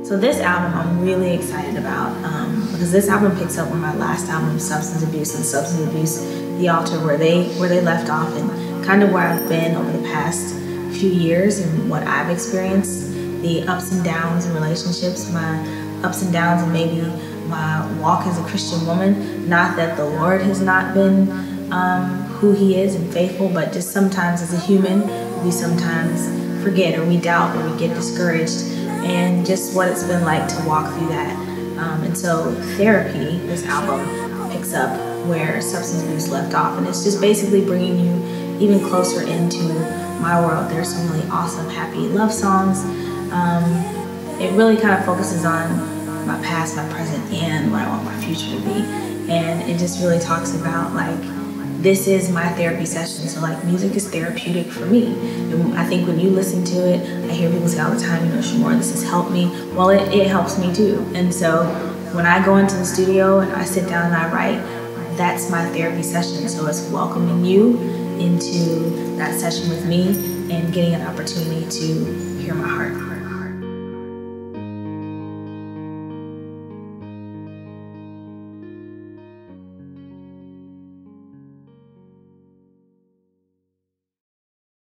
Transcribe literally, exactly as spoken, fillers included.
So this album I'm really excited about um, because this album picks up where my last album, Substance Abuse and Substance Abuse, The Altar, where they where they left off, and kind of where I've been over the past few years and what I've experienced, the ups and downs in relationships, my ups and downs and maybe my walk as a Christian woman. Not that the Lord has not been um, who He is and faithful, but just sometimes as a human, we sometimes forget or we doubt or we get discouraged, and just what it's been like to walk through that. Um, and so Therapy, this album, picks up where Substance Abuse left off, and it's just basically bringing you even closer into my world. There's some really awesome, happy love songs. Um, it really kind of focuses on my past, my present, and what I want my future to be. And it just really talks about, like, this is my therapy session. So like, music is therapeutic for me. And I think when you listen to it, I hear people say all the time, you know, Shamora, this has helped me. Well, it, it helps me too. And so when I go into the studio and I sit down and I write, that's my therapy session. So it's welcoming you into that session with me and getting an opportunity to hear my heart.